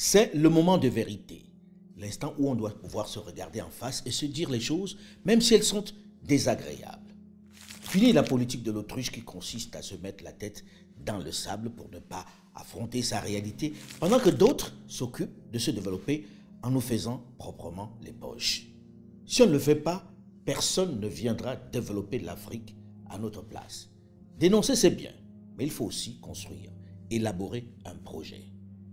C'est le moment de vérité, l'instant où on doit pouvoir se regarder en face et se dire les choses, même si elles sont désagréables. Fini la politique de l'autruche qui consiste à se mettre la tête dans le sable pour ne pas affronter sa réalité, pendant que d'autres s'occupent de se développer en nous faisant proprement les poches. Si on ne le fait pas, personne ne viendra développer l'Afrique à notre place. Dénoncer, c'est bien, mais il faut aussi construire, élaborer un projet.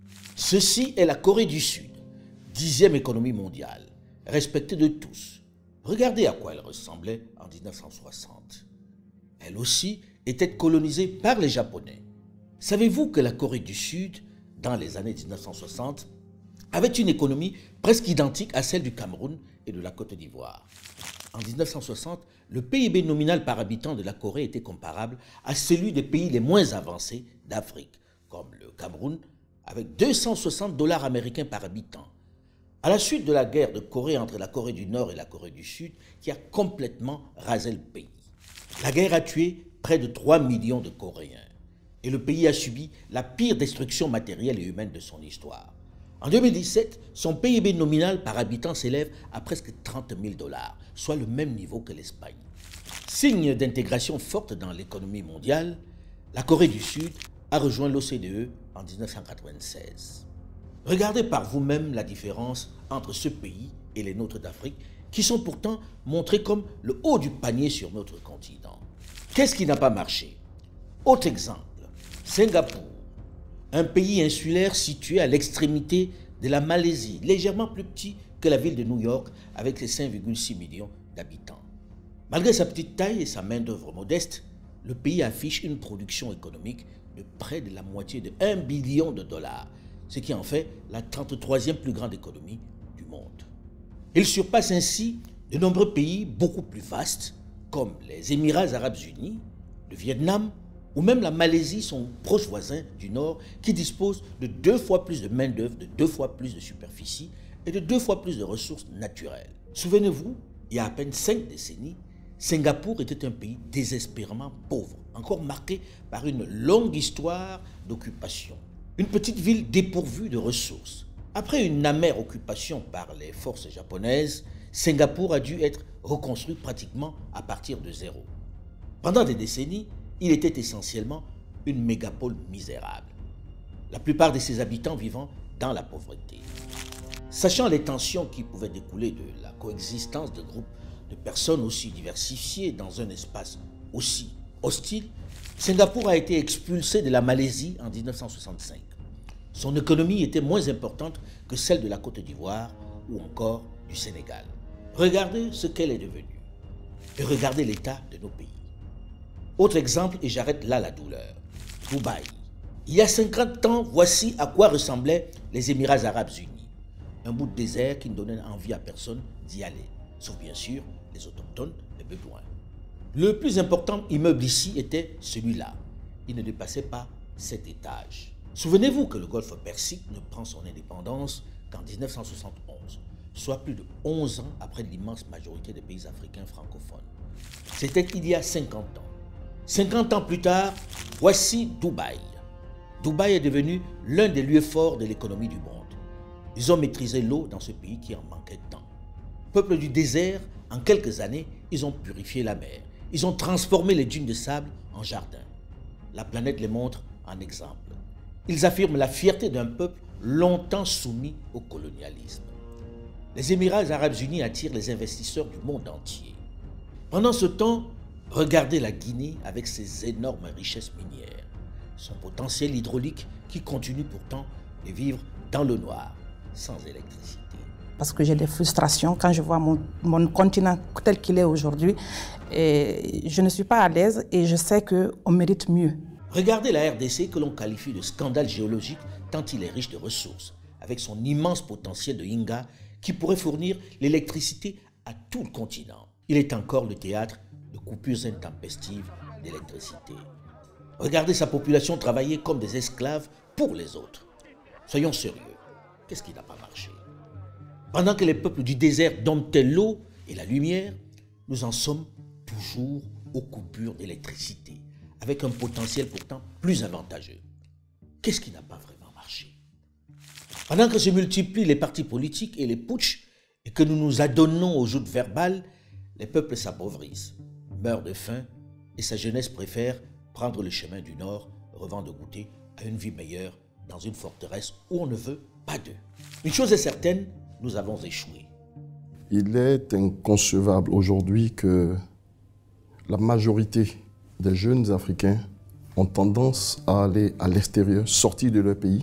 Ceci est la Corée du Sud, 10e économie mondiale, respectée de tous. Regardez à quoi elle ressemblait en 1960. Elle aussi était colonisée par les Japonais. Savez-vous que la Corée du Sud, dans les années 1960, avait une économie presque identique à celle du Cameroun et de la Côte d'Ivoire? En 1960, le PIB nominal par habitant de la Corée était comparable à celui des pays les moins avancés d'Afrique, comme le Cameroun, avec 260 $ américains par habitant. À la suite de la guerre de Corée entre la Corée du Nord et la Corée du Sud, qui a complètement rasé le pays. La guerre a tué près de 3 millions de Coréens et le pays a subi la pire destruction matérielle et humaine de son histoire. En 2017, son PIB nominal par habitant s'élève à presque 30 000 $, soit le même niveau que l'Espagne. Signe d'intégration forte dans l'économie mondiale, la Corée du Sud a rejoint l'OCDE en 1996. Regardez par vous-même la différence entre ce pays et les nôtres d'Afrique, qui sont pourtant montrés comme le haut du panier sur notre continent. Qu'est-ce qui n'a pas marché? Autre exemple, Singapour, un pays insulaire situé à l'extrémité de la Malaisie, légèrement plus petit que la ville de New York avec ses 5,6 millions d'habitants. Malgré sa petite taille et sa main-d'œuvre modeste, le pays affiche une production économique de près de la moitié de 1 billion de $, ce qui en fait la 33e plus grande économie du monde. Il surpasse ainsi de nombreux pays beaucoup plus vastes, comme les Émirats arabes unis, le Vietnam ou même la Malaisie, son proche voisin du Nord, qui dispose de 2 fois plus de main-d'œuvre, de 2 fois plus de superficie et de 2 fois plus de ressources naturelles. Souvenez-vous, il y a à peine 5 décennies, Singapour était un pays désespérément pauvre, encore marqué par une longue histoire d'occupation. Une petite ville dépourvue de ressources. Après une amère occupation par les forces japonaises, Singapour a dû être reconstruit pratiquement à partir de zéro. Pendant des décennies, il était essentiellement une mégapole misérable, la plupart de ses habitants vivant dans la pauvreté. Sachant les tensions qui pouvaient découler de la coexistence de groupes de personnes aussi diversifiées dans un espace aussi hostile, Singapour a été expulsé de la Malaisie en 1965. Son économie était moins importante que celle de la Côte d'Ivoire ou encore du Sénégal. Regardez ce qu'elle est devenue et regardez l'état de nos pays. Autre exemple, et j'arrête là la douleur, Dubaï. Il y a 50 ans, voici à quoi ressemblaient les Émirats arabes unis. Un bout de désert qui ne donnait envie à personne d'y aller, sauf bien sûr les autochtones, les bédouins. Le plus important immeuble ici était celui-là. Il ne dépassait pas 7 étages. Souvenez-vous que le golfe Persique ne prend son indépendance qu'en 1971, soit plus de 11 ans après l'immense majorité des pays africains francophones. C'était il y a 50 ans. 50 ans plus tard, voici Dubaï. Dubaï est devenu l'un des lieux forts de l'économie du monde. Ils ont maîtrisé l'eau dans ce pays qui en manquait tant. Peuple du désert, en quelques années, ils ont purifié la mer. Ils ont transformé les dunes de sable en jardins. La planète les montre en exemple. Ils affirment la fierté d'un peuple longtemps soumis au colonialisme. Les Émirats arabes unis attirent les investisseurs du monde entier. Pendant ce temps, regardez la Guinée avec ses énormes richesses minières, son potentiel hydraulique qui continue pourtant de vivre dans le noir, sans électricité. Parce que j'ai des frustrations quand je vois mon continent tel qu'il est aujourd'hui. Et je ne suis pas à l'aise et je sais qu'on mérite mieux. Regardez la RDC que l'on qualifie de scandale géologique tant il est riche de ressources, avec son immense potentiel de Inga qui pourrait fournir l'électricité à tout le continent. Il est encore le théâtre de coupures intempestives d'électricité. Regardez sa population travailler comme des esclaves pour les autres. Soyons sérieux, qu'est-ce qui n'a pas marché? Pendant que les peuples du désert domptaient l'eau et la lumière, nous en sommes toujours aux coupures d'électricité, avec un potentiel pourtant plus avantageux. Qu'est-ce qui n'a pas vraiment marché? Pendant que se multiplient les partis politiques et les putschs et que nous nous adonnons aux joutes verbales, les peuples s'appauvrissent, meurent de faim et sa jeunesse préfère prendre le chemin du Nord, rêvant de goûter à une vie meilleure dans une forteresse où on ne veut pas d'eux. Une chose est certaine, nous avons échoué. Il est inconcevable aujourd'hui que la majorité des jeunes Africains ont tendance à aller à l'extérieur, sortir de leur pays,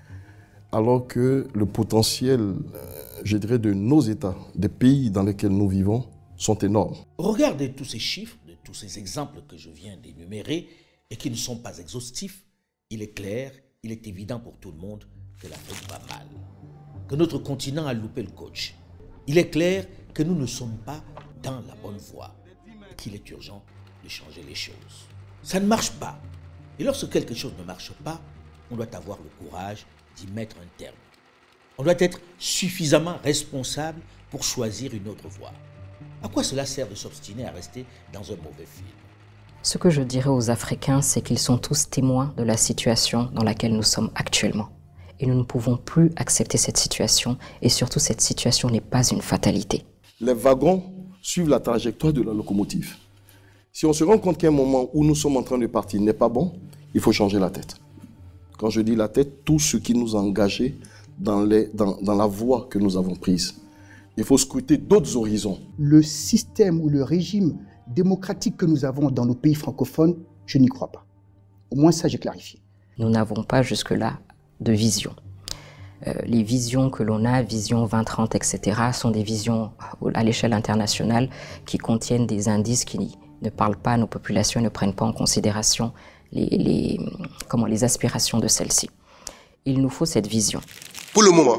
alors que le potentiel, je dirais, de nos États, des pays dans lesquels nous vivons, sont énormes. Regardez tous ces chiffres, de tous ces exemples que je viens d'énumérer et qui ne sont pas exhaustifs. Il est clair, il est évident pour tout le monde que l'Afrique va mal, que notre continent a loupé le coach. Il est clair que nous ne sommes pas dans la bonne voie et qu'il est urgent de changer les choses. Ça ne marche pas. Et lorsque quelque chose ne marche pas, on doit avoir le courage d'y mettre un terme. On doit être suffisamment responsable pour choisir une autre voie. À quoi cela sert de s'obstiner à rester dans un mauvais film? Ce que je dirais aux Africains, c'est qu'ils sont tous témoins de la situation dans laquelle nous sommes actuellement. Et nous ne pouvons plus accepter cette situation, et surtout cette situation n'est pas une fatalité. Les wagons suivent la trajectoire de la locomotive. Si on se rend compte qu'à un moment où nous sommes en train de partir n'est pas bon, il faut changer la tête. Quand je dis la tête, tout ce qui nous a engagés dans la voie que nous avons prise. Il faut scruter d'autres horizons. Le système ou le régime démocratique que nous avons dans nos pays francophones, je n'y crois pas. Au moins ça, j'ai clarifié. Nous n'avons pas jusque-là de vision. Les visions que l'on a, vision 2030, etc., sont des visions à l'échelle internationale qui contiennent des indices qui ne parlent pas à nos populations, ne prennent pas en considération les aspirations de celles-ci. Il nous faut cette vision. Pour le moment,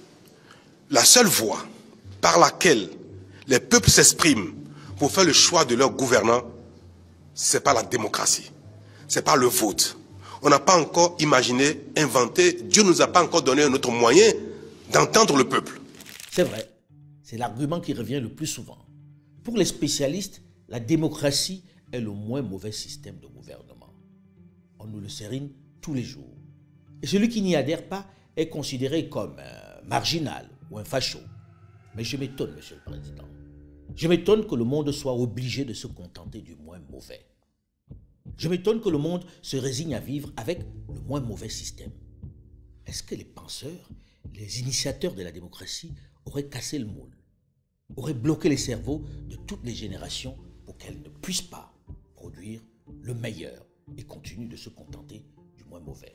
la seule voie par laquelle les peuples s'expriment pour faire le choix de leurs gouvernants, c'est pas la démocratie, c'est pas le vote. On n'a pas encore imaginé, inventé, Dieu ne nous a pas encore donné un autre moyen d'entendre le peuple. C'est vrai, c'est l'argument qui revient le plus souvent. Pour les spécialistes, la démocratie est le moins mauvais système de gouvernement. On nous le sérine tous les jours. Et celui qui n'y adhère pas est considéré comme marginal ou un facho. Mais je m'étonne, Monsieur le Président. Je m'étonne que le monde soit obligé de se contenter du moins mauvais. Je m'étonne que le monde se résigne à vivre avec le moins mauvais système. Est-ce que les penseurs, les initiateurs de la démocratie auraient cassé le moule, auraient bloqué les cerveaux de toutes les générations pour qu'elles ne puissent pas produire le meilleur et continuent de se contenter du moins mauvais?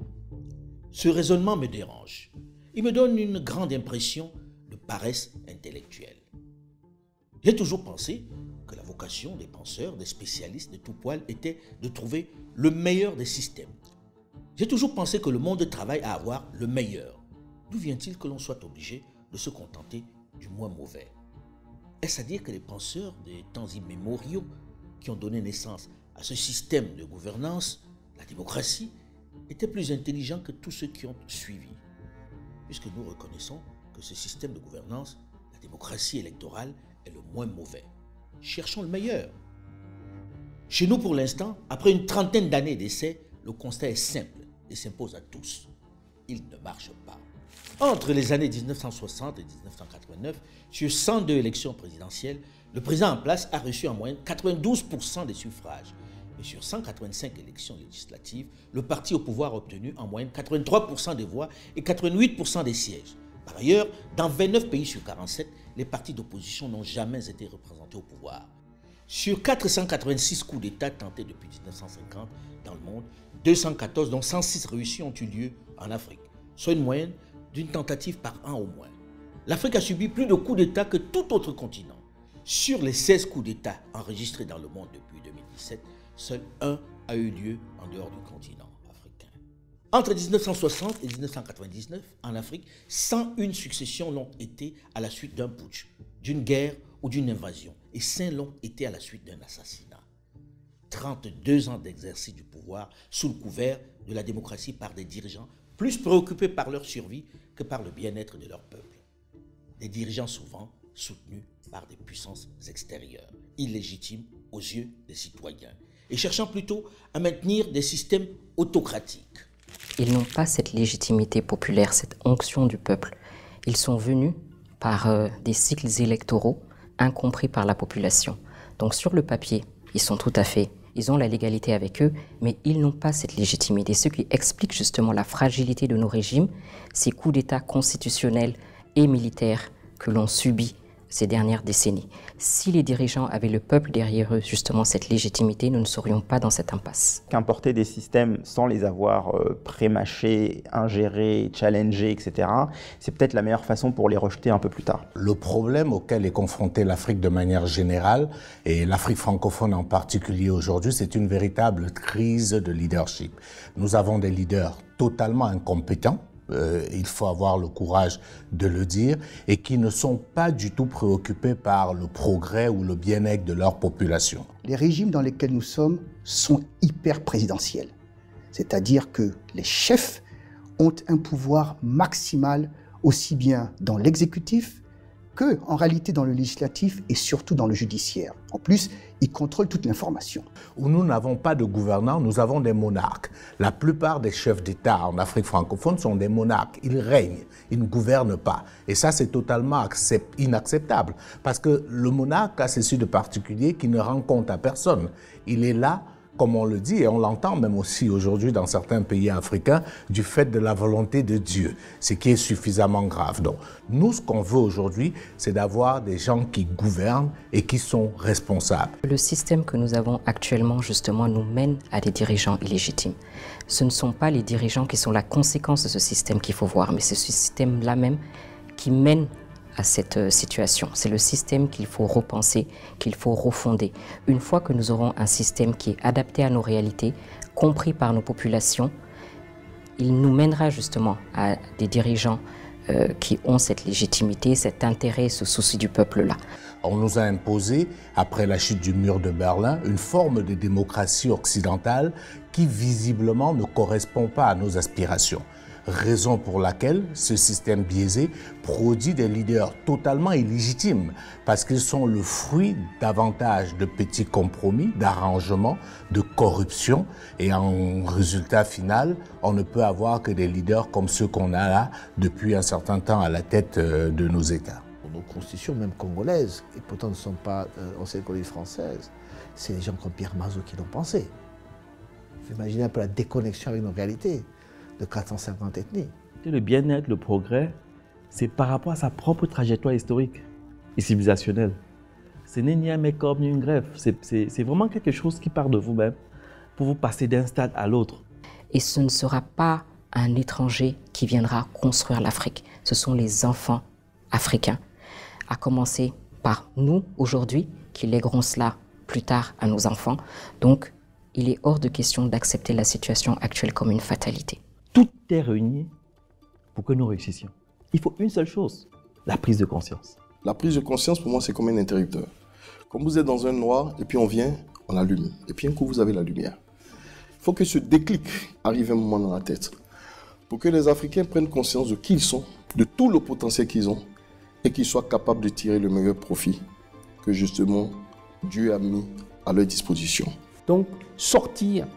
Ce raisonnement me dérange. Il me donne une grande impression de paresse intellectuelle. J'ai toujours pensé que la vocation des penseurs, des spécialistes de tout poil était de trouver le meilleur des systèmes. J'ai toujours pensé que le monde travaille à avoir le meilleur. D'où vient-il que l'on soit obligé de se contenter du moins mauvais? Est-ce à dire que les penseurs des temps immémoriaux qui ont donné naissance à ce système de gouvernance, la démocratie, étaient plus intelligents que tous ceux qui ont suivi? Puisque nous reconnaissons que ce système de gouvernance, la démocratie électorale, est le moins mauvais. Cherchons le meilleur. Chez nous, pour l'instant, après une trentaine d'années d'essais, le constat est simple et s'impose à tous. Il ne marche pas. Entre les années 1960 et 1989, sur 102 élections présidentielles, le président en place a reçu en moyenne 92% des suffrages. Et sur 185 élections législatives, le parti au pouvoir a obtenu en moyenne 83% des voix et 88% des sièges. Par ailleurs, dans 29 pays sur 47, les partis d'opposition n'ont jamais été représentés au pouvoir. Sur 486 coups d'État tentés depuis 1950 dans le monde, 214 dont 106 réussis ont eu lieu en Afrique, soit une moyenne d'une tentative par an au moins. L'Afrique a subi plus de coups d'État que tout autre continent. Sur les 16 coups d'État enregistrés dans le monde depuis 2017, seul un a eu lieu en dehors du continent africain. Entre 1960 et 1999, en Afrique, 101 successions l'ont été à la suite d'un putsch, d'une guerre ou d'une invasion, et 5 l'ont été à la suite d'un assassinat. 32 ans d'exercice du pouvoir sous le couvert de la démocratie par des dirigeants plus préoccupés par leur survie que par le bien-être de leur peuple. Des dirigeants souvent soutenus par des puissances extérieures, illégitimes aux yeux des citoyens, et cherchant plutôt à maintenir des systèmes autocratiques. Ils n'ont pas cette légitimité populaire, cette onction du peuple. Ils sont venus par des cycles électoraux incompris par la population. Donc sur le papier, ils ont la légalité avec eux, mais ils n'ont pas cette légitimité. Ce qui explique justement la fragilité de nos régimes, ces coups d'État constitutionnels et militaires que l'on subit ces dernières décennies. Si les dirigeants avaient le peuple derrière eux, justement cette légitimité, nous ne serions pas dans cette impasse. Qu'importer des systèmes sans les avoir prémâchés, ingérés, challengés, etc., c'est peut-être la meilleure façon pour les rejeter un peu plus tard. Le problème auquel est confrontée l'Afrique de manière générale, et l'Afrique francophone en particulier aujourd'hui, c'est une véritable crise de leadership. Nous avons des leaders totalement incompétents, il faut avoir le courage de le dire, et qui ne sont pas du tout préoccupés par le progrès ou le bien-être de leur population. Les régimes dans lesquels nous sommes sont hyper présidentiels. C'est-à-dire que les chefs ont un pouvoir maximal aussi bien dans l'exécutif que, en réalité, dans le législatif et surtout dans le judiciaire. En plus, ils contrôlent toute l'information. Où nous n'avons pas de gouvernants, nous avons des monarques. La plupart des chefs d'État en Afrique francophone sont des monarques. Ils règnent, ils ne gouvernent pas. Et ça, c'est totalement inacceptable. Parce que le monarque a ceci de particulier qui ne rend compte à personne. Il est là, comme on le dit, et on l'entend même aussi aujourd'hui dans certains pays africains, du fait de la volonté de Dieu, ce qui est suffisamment grave. Donc, nous, ce qu'on veut aujourd'hui, c'est d'avoir des gens qui gouvernent et qui sont responsables. Le système que nous avons actuellement, justement, nous mène à des dirigeants illégitimes. Ce ne sont pas les dirigeants qui sont la conséquence de ce système qu'il faut voir, mais c'est ce système-là même qui mène à cette situation. C'est le système qu'il faut repenser, qu'il faut refonder. Une fois que nous aurons un système qui est adapté à nos réalités, compris par nos populations, il nous mènera justement à des dirigeants qui ont cette légitimité, cet intérêt, ce souci du peuple-là. On nous a imposé, après la chute du mur de Berlin, une forme de démocratie occidentale qui visiblement ne correspond pas à nos aspirations. Raison pour laquelle ce système biaisé produit des leaders totalement illégitimes parce qu'ils sont le fruit davantage de petits compromis, d'arrangements, de corruption et en résultat final, on ne peut avoir que des leaders comme ceux qu'on a là depuis un certain temps à la tête de nos États. Nos constitutions, même congolaises, et pourtant ne sont pas anciennes colonies françaises, c'est des gens comme Pierre Mazeaud qui l'ont pensé. Vous imaginez un peu la déconnexion avec nos réalités de 450 ethnies. Le bien-être, le progrès, c'est par rapport à sa propre trajectoire historique et civilisationnelle. Ce n'est ni un make-up ni une greffe, c'est vraiment quelque chose qui part de vous-même pour vous passer d'un stade à l'autre. Et ce ne sera pas un étranger qui viendra construire l'Afrique, ce sont les enfants africains, à commencer par nous aujourd'hui, qui léguerons cela plus tard à nos enfants. Donc, il est hors de question d'accepter la situation actuelle comme une fatalité. Tout est réuni pour que nous réussissions. Il faut une seule chose, la prise de conscience. La prise de conscience, pour moi, c'est comme un interrupteur. Comme vous êtes dans un noir, et puis on vient, on allume. Et puis un coup, vous avez la lumière. Il faut que ce déclic arrive un moment dans la tête. Pour que les Africains prennent conscience de qui ils sont, de tout le potentiel qu'ils ont, et qu'ils soient capables de tirer le meilleur profit que justement Dieu a mis à leur disposition. Donc, sortir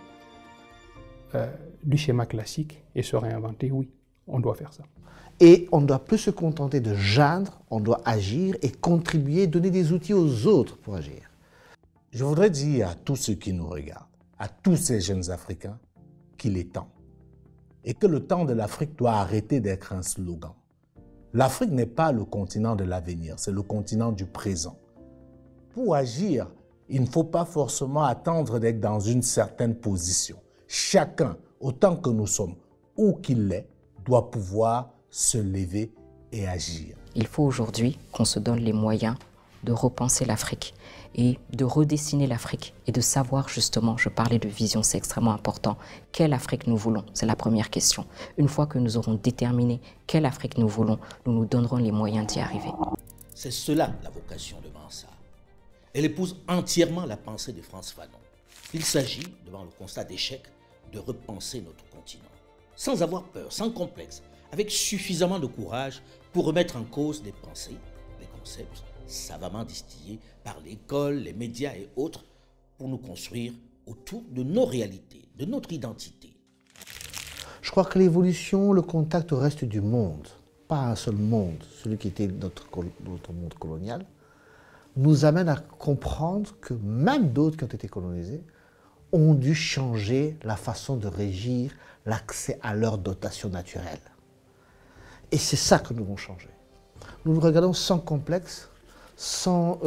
du schéma classique et se réinventer, oui, on doit faire ça. Et on ne doit plus se contenter de geindre, on doit agir et contribuer, donner des outils aux autres pour agir. Je voudrais dire à tous ceux qui nous regardent, à tous ces jeunes Africains, qu'il est temps. Et que le temps de l'Afrique doit arrêter d'être un slogan. L'Afrique n'est pas le continent de l'avenir, c'est le continent du présent. Pour agir, il ne faut pas forcément attendre d'être dans une certaine position. Chacun, autant que nous sommes, où qu'il est, doit pouvoir se lever et agir. Il faut aujourd'hui qu'on se donne les moyens de repenser l'Afrique et de redessiner l'Afrique et de savoir justement, je parlais de vision, c'est extrêmement important, quelle Afrique nous voulons, c'est la première question. Une fois que nous aurons déterminé quelle Afrique nous voulons, nous nous donnerons les moyens d'y arriver. C'est cela la vocation de Mansa. Elle épouse entièrement la pensée de Frantz Fanon. Il s'agit, devant le constat d'échec, de repenser notre continent, sans avoir peur, sans complexe, avec suffisamment de courage pour remettre en cause des pensées, des concepts savamment distillés par l'école, les médias et autres, pour nous construire autour de nos réalités, de notre identité. Je crois que l'évolution, le contact au reste du monde, pas un seul monde, celui qui était notre monde colonial, nous amène à comprendre que même d'autres qui ont été colonisés ont dû changer la façon de régir l'accès à leur dotation naturelle. Et c'est ça que nous devons changer. Nous nous regardons sans complexe, sans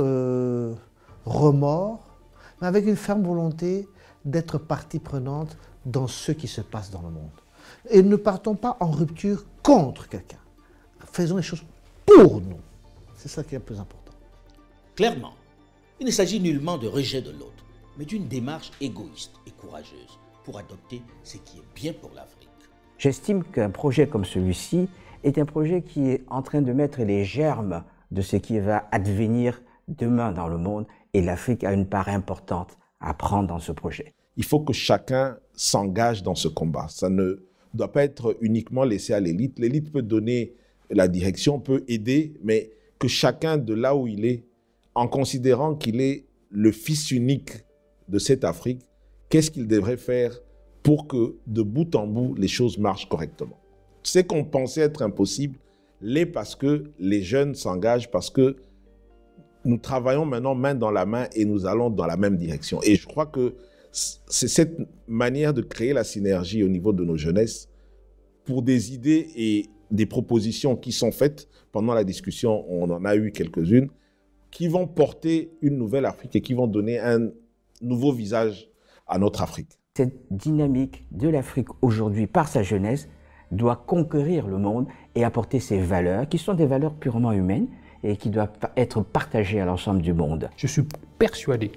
remords, mais avec une ferme volonté d'être partie prenante dans ce qui se passe dans le monde. Et ne partons pas en rupture contre quelqu'un. Faisons les choses pour nous. C'est ça qui est le plus important. Clairement, il ne s'agit nullement de rejet de l'autre, mais d'une démarche égoïste et courageuse pour adopter ce qui est bien pour l'Afrique. J'estime qu'un projet comme celui-ci est un projet qui est en train de mettre les germes de ce qui va advenir demain dans le monde, et l'Afrique a une part importante à prendre dans ce projet. Il faut que chacun s'engage dans ce combat. Ça ne doit pas être uniquement laissé à l'élite. L'élite peut donner la direction, peut aider, mais que chacun de là où il est, en considérant qu'il est le fils unique de cette Afrique, qu'est-ce qu'il devrait faire pour que de bout en bout, les choses marchent correctement. Ce qu'on pensait être impossible l'est parce que les jeunes s'engagent, parce que nous travaillons maintenant main dans la main et nous allons dans la même direction. Et je crois que c'est cette manière de créer la synergie au niveau de nos jeunesses pour des idées et des propositions qui sont faites. Pendant la discussion, on en a eu quelques-unes, qui vont porter une nouvelle Afrique et qui vont donner un nouveau visage à notre Afrique. Cette dynamique de l'Afrique aujourd'hui, par sa jeunesse, doit conquérir le monde et apporter ses valeurs, qui sont des valeurs purement humaines et qui doivent être partagées à l'ensemble du monde. Je suis persuadé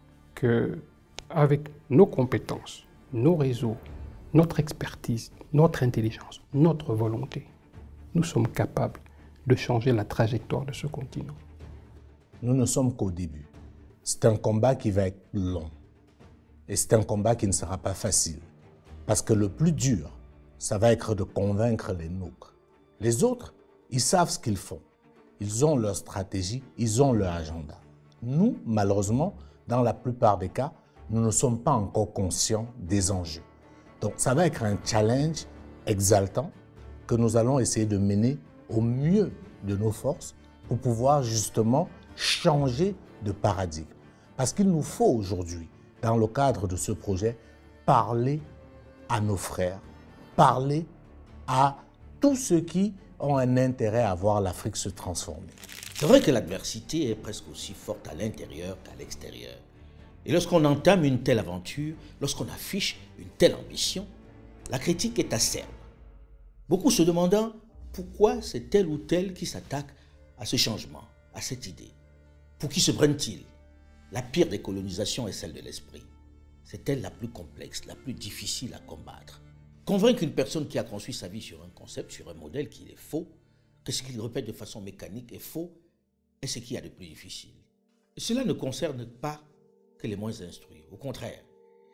qu'avec nos compétences, nos réseaux, notre expertise, notre intelligence, notre volonté, nous sommes capables de changer la trajectoire de ce continent. Nous ne sommes qu'au début. C'est un combat qui va être long. Et c'est un combat qui ne sera pas facile. Parce que le plus dur, ça va être de convaincre les nôtres. Les autres, ils savent ce qu'ils font. Ils ont leur stratégie, ils ont leur agenda. Nous, malheureusement, dans la plupart des cas, nous ne sommes pas encore conscients des enjeux. Donc ça va être un challenge exaltant que nous allons essayer de mener au mieux de nos forces pour pouvoir justement changer de paradigme. Parce qu'il nous faut aujourd'hui, dans le cadre de ce projet, parler à nos frères, parler à tous ceux qui ont un intérêt à voir l'Afrique se transformer. C'est vrai que l'adversité est presque aussi forte à l'intérieur qu'à l'extérieur. Et lorsqu'on entame une telle aventure, lorsqu'on affiche une telle ambition, la critique est acerbe. Beaucoup se demandant pourquoi c'est tel ou tel qui s'attaque à ce changement, à cette idée. Pour qui se prennent-ils? La pire des colonisations est celle de l'esprit. C'est elle la plus complexe, la plus difficile à combattre. Convaincre une personne qui a construit sa vie sur un concept, sur un modèle qui est faux, que ce qu'il répète de façon mécanique est faux, est ce qu'il y a de plus difficile. Et cela ne concerne pas que les moins instruits. Au contraire,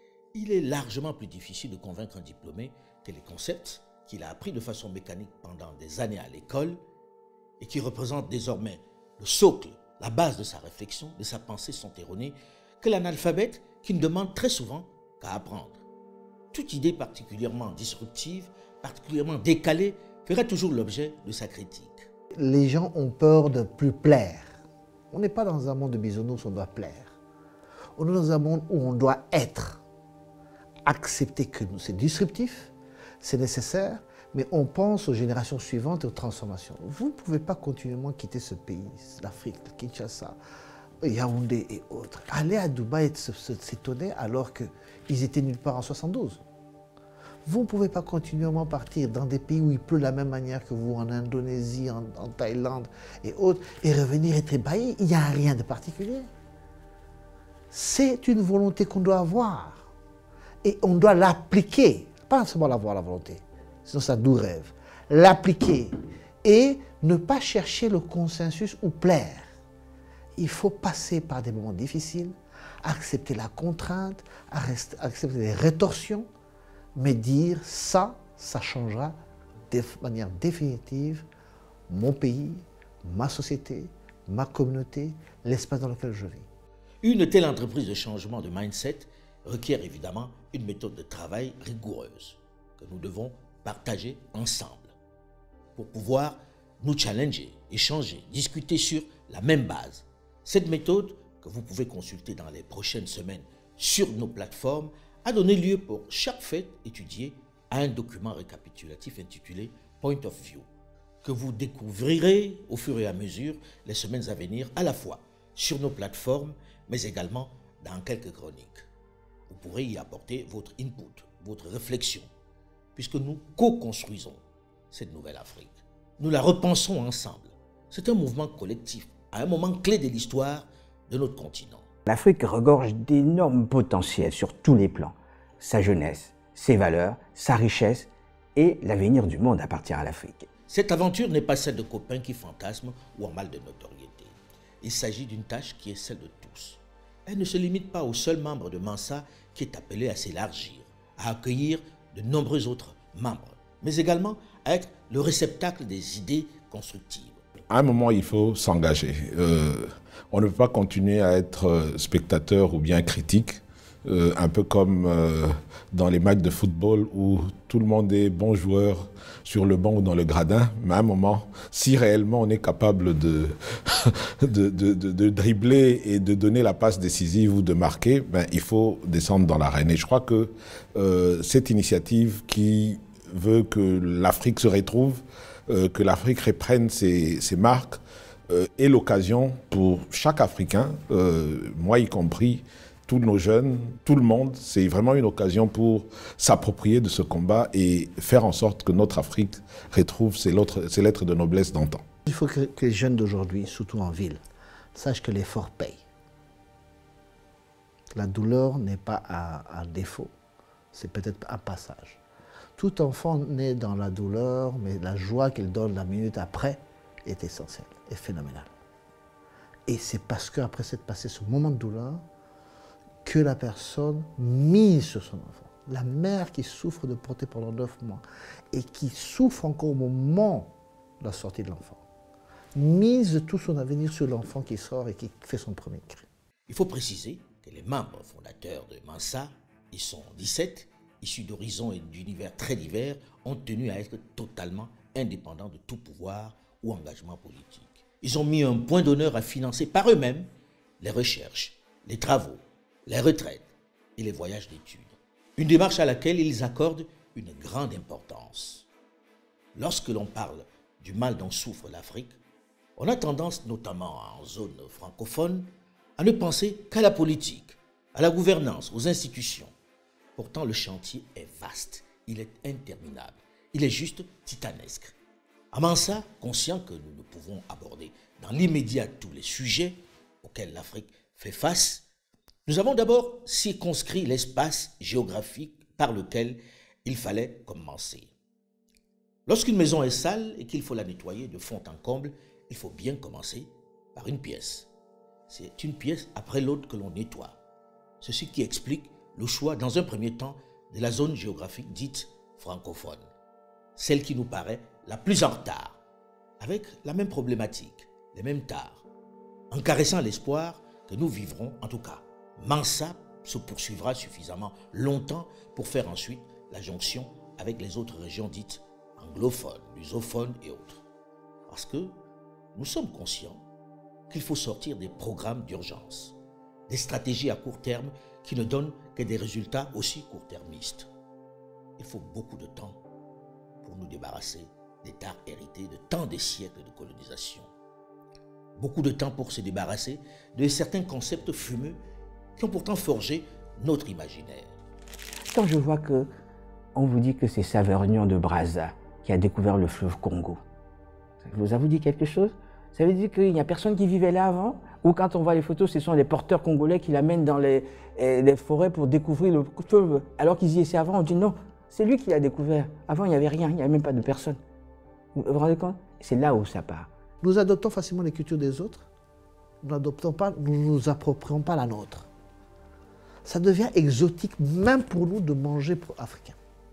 il est largement plus difficile de convaincre un diplômé que les concepts qu'il a appris de façon mécanique pendant des années à l'école et qui représentent désormais le socle, la base de sa réflexion, de sa pensée sont erronés, que l'analphabète qui ne demande très souvent qu'à apprendre. Toute idée particulièrement disruptive, particulièrement décalée, fera toujours l'objet de sa critique. Les gens ont peur de plus plaire. On n'est pas dans un monde de bisounours où on doit plaire. On est dans un monde où on doit être. Accepter que c'est disruptif, c'est nécessaire, mais on pense aux générations suivantes et aux transformations. Vous ne pouvez pas continuellement quitter ce pays, l'Afrique, le Kinshasa, Yaoundé et autres. Aller à Dubaï et s'étonner alors qu'ils étaient nulle part en 72. Vous ne pouvez pas continuellement partir dans des pays où il pleut de la même manière que vous, en Indonésie, en Thaïlande et autres, et revenir être ébahi. Il n'y a rien de particulier. C'est une volonté qu'on doit avoir. Et on doit l'appliquer. Pas seulement avoir la volonté, sinon ça nous rêve. L'appliquer et ne pas chercher le consensus ou plaire. Il faut passer par des moments difficiles, accepter la contrainte, accepter les rétorsions, mais dire ça changera de manière définitive mon pays, ma société, ma communauté, l'espace dans lequel je vis. Une telle entreprise de changement de mindset requiert évidemment une méthode de travail rigoureuse que nous devons partager ensemble pour pouvoir nous challenger, échanger, discuter sur la même base. Cette méthode, que vous pouvez consulter dans les prochaines semaines sur nos plateformes, a donné lieu pour chaque fête étudiée à un document récapitulatif intitulé Point of View, que vous découvrirez au fur et à mesure les semaines à venir, à la fois sur nos plateformes, mais également dans quelques chroniques. Vous pourrez y apporter votre input, votre réflexion, puisque nous co-construisons cette nouvelle Afrique. Nous la repensons ensemble. C'est un mouvement collectif, à un moment clé de l'histoire de notre continent. L'Afrique regorge d'énormes potentiels sur tous les plans. Sa jeunesse, ses valeurs, sa richesse et l'avenir du monde appartient à l'Afrique. Cette aventure n'est pas celle de copains qui fantasment ou en mal de notoriété. Il s'agit d'une tâche qui est celle de tous. Elle ne se limite pas au seul membre de Mansa qui est appelé à s'élargir, à accueillir de nombreux autres membres, mais également à être le réceptacle des idées constructives. À un moment, il faut s'engager. On ne peut pas continuer à être spectateur ou bien critique, un peu comme dans les matchs de football où tout le monde est bon joueur sur le banc ou dans le gradin. Mais à un moment, si réellement on est capable de dribbler et de donner la passe décisive ou de marquer, ben, il faut descendre dans l'arène. Et je crois que cette initiative qui veut que l'Afrique se retrouve, que l'Afrique reprenne ses marques, est l'occasion pour chaque Africain, moi y compris, tous nos jeunes, tout le monde, c'est vraiment une occasion pour s'approprier de ce combat et faire en sorte que notre Afrique retrouve ses lettres de noblesse d'antan. Il faut que les jeunes d'aujourd'hui, surtout en ville, sachent que l'effort paye. La douleur n'est pas un défaut, c'est peut-être un passage. Tout enfant naît dans la douleur, mais la joie qu'il donne la minute après est essentielle, est phénoménale. Et c'est parce qu'après s'être passé ce moment de douleur, que la personne mise sur son enfant. La mère qui souffre de porter pendant 9 mois et qui souffre encore au moment de la sortie de l'enfant, mise tout son avenir sur l'enfant qui sort et qui fait son premier cri. Il faut préciser que les membres fondateurs de Mansa, ils sont 17, issus d'horizons et d'univers très divers, ont tenu à être totalement indépendants de tout pouvoir ou engagement politique. Ils ont mis un point d'honneur à financer par eux-mêmes les recherches, les travaux, les retraites et les voyages d'études. Une démarche à laquelle ils accordent une grande importance. Lorsque l'on parle du mal dont souffre l'Afrique, on a tendance, notamment en zone francophone, à ne penser qu'à la politique, à la gouvernance, aux institutions. Pourtant, le chantier est vaste, il est interminable, il est juste titanesque. À Mansa, conscient que nous ne pouvons aborder dans l'immédiat tous les sujets auxquels l'Afrique fait face, nous avons d'abord circonscrit l'espace géographique par lequel il fallait commencer. Lorsqu'une maison est sale et qu'il faut la nettoyer de fond en comble, il faut bien commencer par une pièce. C'est une pièce après l'autre que l'on nettoie. Ceci qui explique le choix, dans un premier temps, de la zone géographique dite francophone, celle qui nous paraît la plus en retard, avec la même problématique, les mêmes tares, en caressant l'espoir que nous vivrons, en tout cas, Mansa se poursuivra suffisamment longtemps pour faire ensuite la jonction avec les autres régions dites anglophones, lusophones et autres. Parce que nous sommes conscients qu'il faut sortir des programmes d'urgence, des stratégies à court terme qui ne donnent que des résultats aussi court-termistes. Il faut beaucoup de temps pour nous débarrasser des tares héritées de tant de siècles de colonisation. Beaucoup de temps pour se débarrasser de certains concepts fumeux qui ont pourtant forgé notre imaginaire. Quand je vois qu'on vous dit que c'est Savernyan de Brazza qui a découvert le fleuve Congo, ça vous dit quelque chose? Ça veut dire qu'il n'y a personne qui vivait là avant? Ou quand on voit les photos, ce sont les porteurs congolais qui l'amènent dans les forêts pour découvrir le fleuve, alors qu'ils y étaient avant? On dit non, c'est lui qui l'a découvert. Avant, il n'y avait rien, il n'y avait même pas de personne. Vous vous rendez compte? C'est là où ça part. Nous adoptons facilement les cultures des autres. Nous ne nous approprions pas la nôtre. Ça devient exotique même pour nous de manger africain.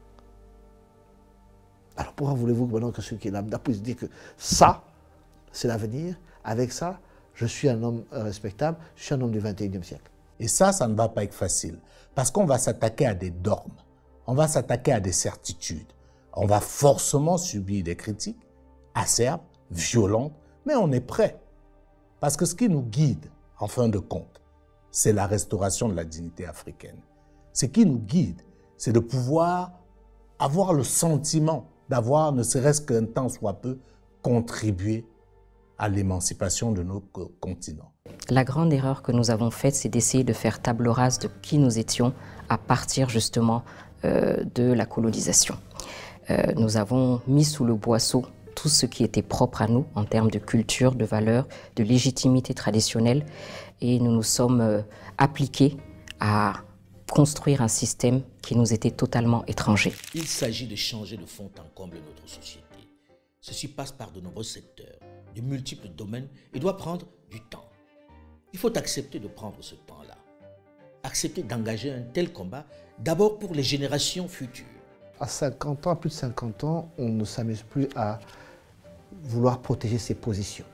Alors pourquoi voulez-vous que maintenant que celui qui est lambda puisse dire que ça, c'est l'avenir, avec ça, je suis un homme respectable, je suis un homme du 21e siècle. Et ça ne va pas être facile, parce qu'on va s'attaquer à des dogmes, on va s'attaquer à des certitudes, On va forcément subir des critiques acerbes, violentes, mais on est prêt. Parce que ce qui nous guide, en fin de compte, c'est la restauration de la dignité africaine. Ce qui nous guide, c'est de pouvoir avoir le sentiment d'avoir, ne serait-ce qu'un temps soit peu, contribué à l'émancipation de notre continent. La grande erreur que nous avons faite, c'est d'essayer de faire table rase de qui nous étions à partir justement de la colonisation. Nous avons mis sous le boisseau tout ce qui était propre à nous en termes de culture, de valeurs, de légitimité traditionnelle, et nous nous sommes appliqués à construire un système qui nous était totalement étranger. Il s'agit de changer de fond en comble notre société. Ceci passe par de nombreux secteurs, de multiples domaines, et doit prendre du temps. Il faut accepter de prendre ce temps-là. Accepter d'engager un tel combat, d'abord pour les générations futures. À 50 ans, plus de 50 ans, on ne s'amuse plus à vouloir protéger ses positions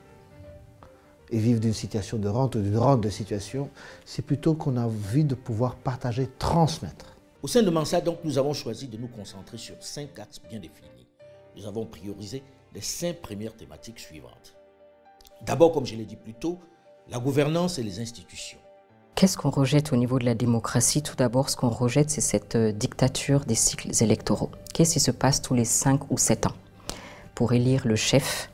et vivre d'une situation de rente ou d'une rente de situation. C'est plutôt qu'on a envie de pouvoir partager, transmettre. Au sein de Mansa, donc, nous avons choisi de nous concentrer sur 5 axes bien définis. Nous avons priorisé les 5 premières thématiques suivantes. D'abord, comme je l'ai dit plus tôt, la gouvernance et les institutions. Qu'est-ce qu'on rejette au niveau de la démocratie? Tout d'abord, ce qu'on rejette, c'est cette dictature des cycles électoraux. Qu'est-ce qui se passe tous les 5 ou 7 ans? Pour élire le chef,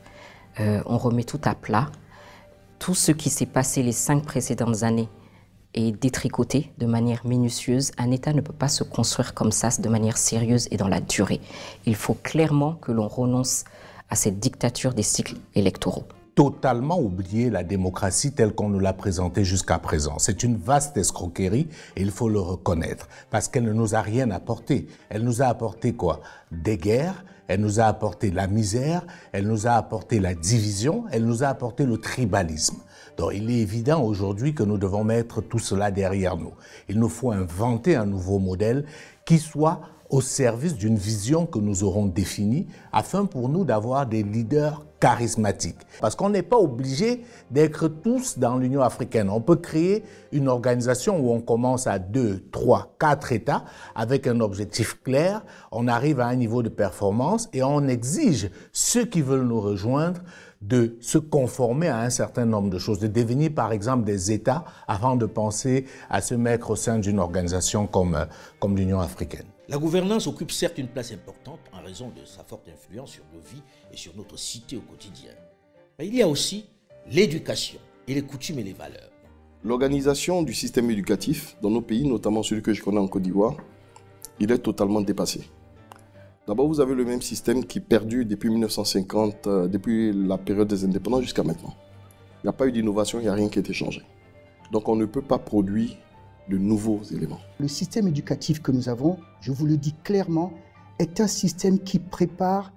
on remet tout à plat. Tout ce qui s'est passé les 5 précédentes années est détricoté de manière minutieuse. Un État ne peut pas se construire comme ça, de manière sérieuse et dans la durée. Il faut clairement que l'on renonce à cette dictature des cycles électoraux. Totalement oublier la démocratie telle qu'on nous l'a présentée jusqu'à présent. C'est une vaste escroquerie et il faut le reconnaître parce qu'elle ne nous a rien apporté. Elle nous a apporté quoi? Des guerres, elle nous a apporté la misère, elle nous a apporté la division, elle nous a apporté le tribalisme. Donc il est évident aujourd'hui que nous devons mettre tout cela derrière nous. Il nous faut inventer un nouveau modèle qui soit au service d'une vision que nous aurons définie afin pour nous d'avoir des leaders charismatiques. Parce qu'on n'est pas obligé d'être tous dans l'Union africaine. On peut créer une organisation où on commence à 2, 3, 4 États avec un objectif clair, on arrive à un niveau de performance et on exige ceux qui veulent nous rejoindre de se conformer à un certain nombre de choses, de devenir par exemple des États avant de penser à se mettre au sein d'une organisation comme l'Union africaine. La gouvernance occupe certes une place importante en raison de sa forte influence sur nos vies et sur notre cité au quotidien. Mais il y a aussi l'éducation et les coutumes et les valeurs. L'organisation du système éducatif dans nos pays, notamment celui que je connais en Côte d'Ivoire, il est totalement dépassé. D'abord, vous avez le même système qui perdure depuis 1950, depuis la période des indépendances jusqu'à maintenant. Il n'y a pas eu d'innovation, il n'y a rien qui a été changé. Donc on ne peut pas produire de nouveaux éléments. Le système éducatif que nous avons, je vous le dis clairement, est un système qui prépare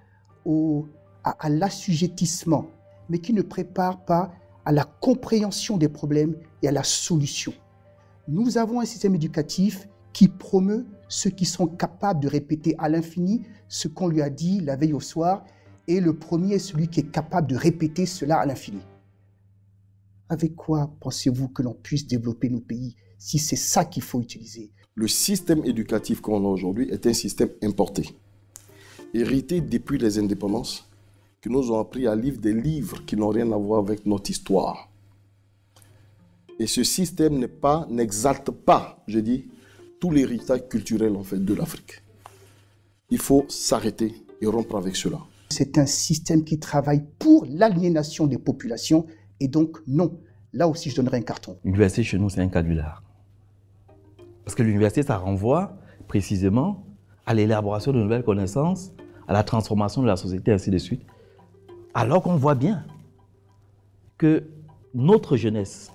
à l'assujettissement, mais qui ne prépare pas à la compréhension des problèmes et à la solution. Nous avons un système éducatif qui promeut ceux qui sont capables de répéter à l'infini ce qu'on lui a dit la veille au soir, et le premier est celui qui est capable de répéter cela à l'infini. Avec quoi pensez-vous que l'on puisse développer nos pays si c'est ça qu'il faut utiliser? Le système éducatif qu'on a aujourd'hui est un système importé, hérité depuis les indépendances, qui nous ont appris à lire des livres qui n'ont rien à voir avec notre histoire. Et ce système n'exalte pas, je dis, tout l'héritage culturel en fait de l'Afrique. Il faut s'arrêter et rompre avec cela. C'est un système qui travaille pour l'aliénation des populations et donc non. Là aussi, je donnerai un carton. L'université chez nous, c'est un canular. Parce que l'université, ça renvoie précisément à l'élaboration de nouvelles connaissances, à la transformation de la société, ainsi de suite. Alors qu'on voit bien que notre jeunesse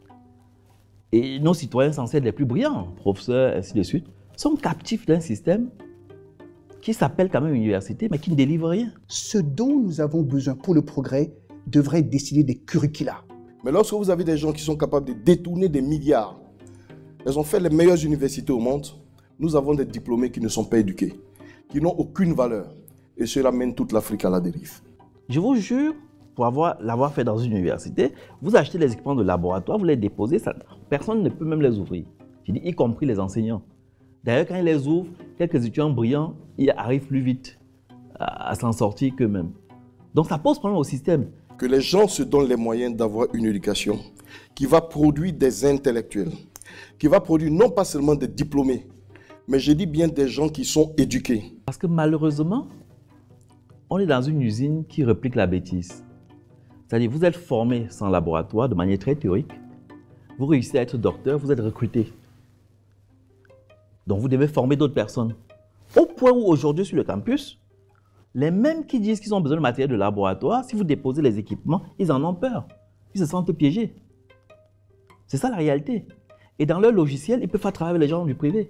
et nos citoyens censés être les plus brillants, professeurs, ainsi de suite, sont captifs d'un système qui s'appelle quand même université, mais qui ne délivre rien. Ce dont nous avons besoin pour le progrès devrait décider des curricula. Mais lorsque vous avez des gens qui sont capables de détourner des milliards, elles ont fait les meilleures universités au monde, nous avons des diplômés qui ne sont pas éduqués, qui n'ont aucune valeur. Et cela mène toute l'Afrique à la dérive. Je vous jure, pour l'avoir fait dans une université, vous achetez les équipements de laboratoire, vous les déposez, personne ne peut même les ouvrir. Je dis, y compris les enseignants. D'ailleurs, quand ils les ouvrent, quelques étudiants brillants, ils arrivent plus vite à s'en sortir qu'eux-mêmes. Donc ça pose problème au système. Que les gens se donnent les moyens d'avoir une éducation qui va produire des intellectuels, qui va produire non pas seulement des diplômés, mais je dis bien des gens qui sont éduqués. Parce que malheureusement, on est dans une usine qui réplique la bêtise. C'est-à-dire, vous êtes formé sans laboratoire de manière très théorique, vous réussissez à être docteur, vous êtes recruté. Donc vous devez former d'autres personnes. Au point où aujourd'hui sur le campus, les mêmes qui disent qu'ils ont besoin de matériel de laboratoire, si vous déposez les équipements, ils en ont peur. Ils se sentent piégés. C'est ça la réalité. Et dans leur logiciel, ils peuvent faire travailler les gens du privé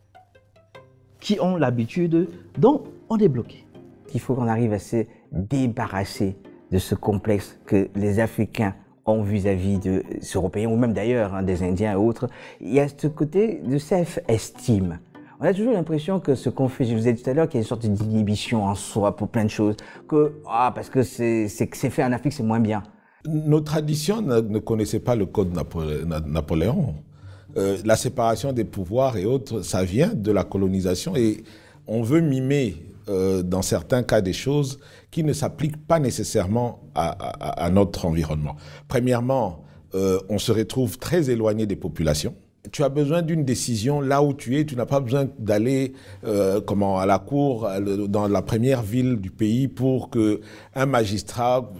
qui ont l'habitude. Donc, on est bloqué. Il faut qu'on arrive à se débarrasser de ce complexe que les Africains ont vis-à-vis des Européens, ou même d'ailleurs des Indiens et autres. Il y a ce côté de self-estime. On a toujours l'impression que ce qu'on fait, je vous ai dit tout à l'heure, qu'il y a une sorte d'inhibition en soi pour plein de choses, que parce que c'est fait en Afrique, c'est moins bien. Nos traditions ne connaissaient pas le code Napoléon. La séparation des pouvoirs et autres, ça vient de la colonisation et on veut mimer dans certains cas des choses qui ne s'appliquent pas nécessairement à notre environnement. Premièrement, on se retrouve très éloigné des populations. Tu as besoin d'une décision là où tu es, tu n'as pas besoin d'aller à la cour, dans la première ville du pays pour qu'un magistrat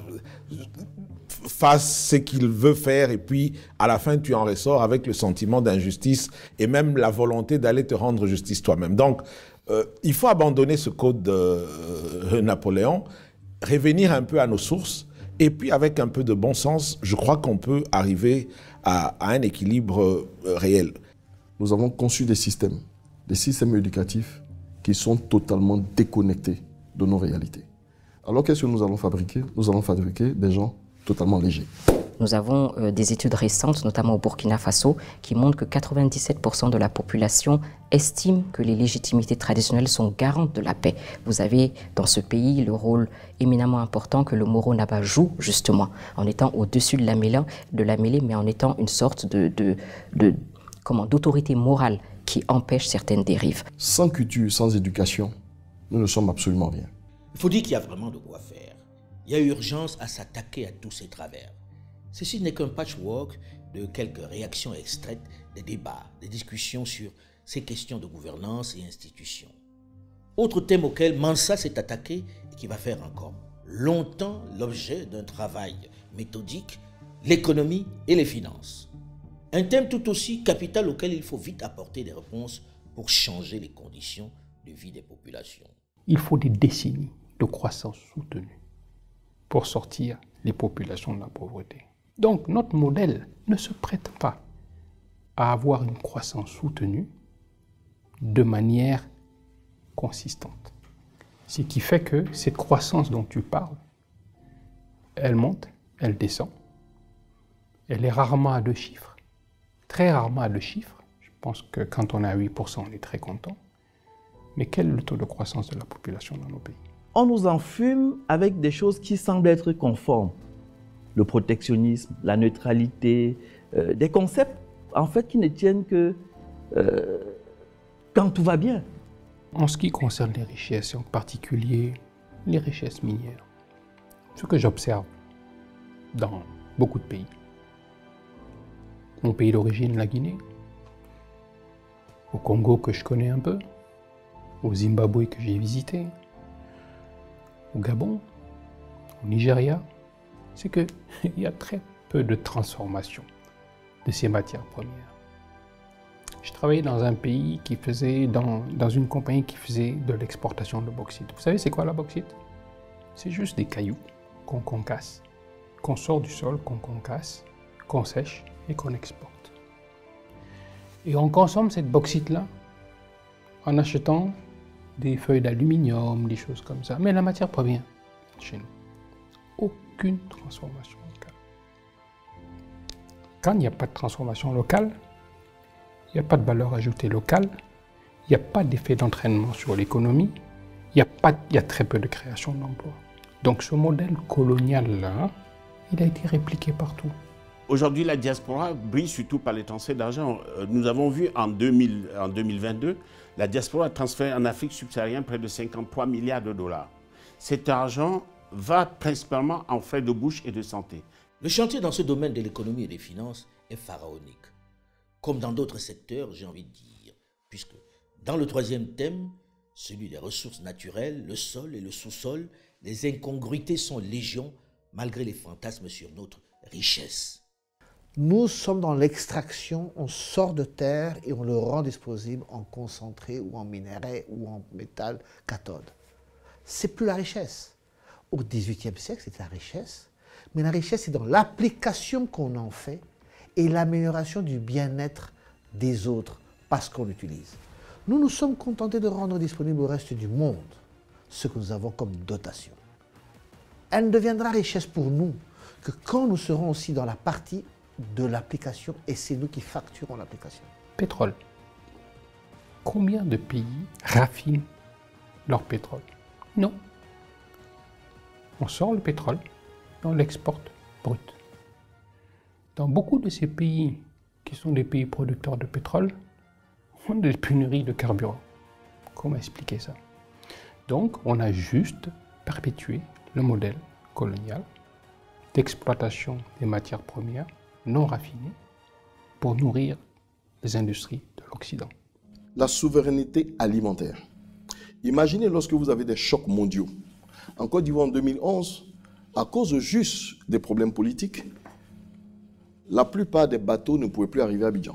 fasse ce qu'il veut faire et puis à la fin tu en ressors avec le sentiment d'injustice et même la volonté d'aller te rendre justice toi-même. Donc il faut abandonner ce code de Napoléon, revenir un peu à nos sources et puis avec un peu de bon sens, je crois qu'on peut arriver à un équilibre réel. Nous avons conçu des systèmes éducatifs qui sont totalement déconnectés de nos réalités. Alors qu'est-ce que nous allons fabriquer? Nous allons fabriquer des gens totalement légers. Nous avons des études récentes, notamment au Burkina Faso, qui montrent que 97% de la population estime que les légitimités traditionnelles sont garantes de la paix. Vous avez dans ce pays le rôle éminemment important que le Moro Naba joue, justement, en étant au-dessus de la mêlée, mais en étant une sorte d'autorité morale qui empêche certaines dérives. Sans culture, sans éducation, nous ne sommes absolument rien. Il faut dire qu'il y a vraiment de quoi faire. Il y a urgence à s'attaquer à tous ces travers. Ceci n'est qu'un patchwork de quelques réactions extraites des débats, des discussions sur ces questions de gouvernance et institutions. Autre thème auquel Mansa s'est attaqué et qui va faire encore longtemps l'objet d'un travail méthodique, l'économie et les finances. Un thème tout aussi capital auquel il faut vite apporter des réponses pour changer les conditions de vie des populations. Il faut des décennies de croissance soutenue pour sortir les populations de la pauvreté. Donc notre modèle ne se prête pas à avoir une croissance soutenue de manière consistante. Ce qui fait que cette croissance dont tu parles, elle monte, elle descend, elle est rarement à 2 chiffres, très rarement à 2 chiffres. Je pense que quand on est à 8%, on est très content. Mais quel est le taux de croissance de la population dans nos pays? On nous enfume avec des choses qui semblent être conformes. Le protectionnisme, la neutralité, des concepts en fait qui ne tiennent que quand tout va bien. En ce qui concerne les richesses, en particulier les richesses minières, ce que j'observe dans beaucoup de pays, mon pays d'origine, la Guinée, au Congo que je connais un peu, au Zimbabwe que j'ai visité, au Gabon, au Nigeria, c'est qu'il y a très peu de transformation de ces matières premières. Je travaillais dans un pays qui faisait, dans une compagnie qui faisait de l'exportation de bauxite. Vous savez c'est quoi la bauxite? C'est juste des cailloux qu'on concasse, qu'on sort du sol, qu'on concasse, qu'on sèche et qu'on exporte. Et on consomme cette bauxite-là en achetant des feuilles d'aluminium, des choses comme ça. Mais la matière provient chez nous. Aucune transformation locale. Quand il n'y a pas de transformation locale, il n'y a pas de valeur ajoutée locale, il n'y a pas d'effet d'entraînement sur l'économie, il y a très peu de création d'emplois. Donc ce modèle colonial-là, il a été répliqué partout. Aujourd'hui, la diaspora brille surtout par les transferts d'argent. Nous avons vu en 2022, la diaspora a transféré en Afrique subsaharienne près de 53 milliards de dollars. cet argent va principalement en frais de bouche et de santé. Le chantier dans ce domaine de l'économie et des finances est pharaonique. Comme dans d'autres secteurs, j'ai envie de dire, puisque dans le troisième thème, celui des ressources naturelles, le sol et le sous-sol, les incongruités sont légion malgré les fantasmes sur notre richesse. Nous sommes dans l'extraction, on sort de terre et on le rend disponible en concentré ou en minerai ou en métal cathode. C'est plus la richesse. Au XVIIIe siècle, c'était la richesse, mais la richesse, c'est dans l'application qu'on en fait et l'amélioration du bien-être des autres parce qu'on l'utilise. Nous nous sommes contentés de rendre disponible au reste du monde ce que nous avons comme dotation. Elle ne deviendra richesse pour nous que quand nous serons aussi dans la partie de l'application et c'est nous qui facturons l'application. Pétrole. Combien de pays raffinent leur pétrole? Non. On sort le pétrole et on l'exporte brut. Dans beaucoup de ces pays qui sont des pays producteurs de pétrole, on a des pénuries de carburant. Comment expliquer ça? Donc, on a juste perpétué le modèle colonial d'exploitation des matières premières non raffinées pour nourrir les industries de l'Occident. La souveraineté alimentaire. Imaginez lorsque vous avez des chocs mondiaux. En Côte d'Ivoire en 2011, à cause juste des problèmes politiques, la plupart des bateaux ne pouvaient plus arriver à Abidjan.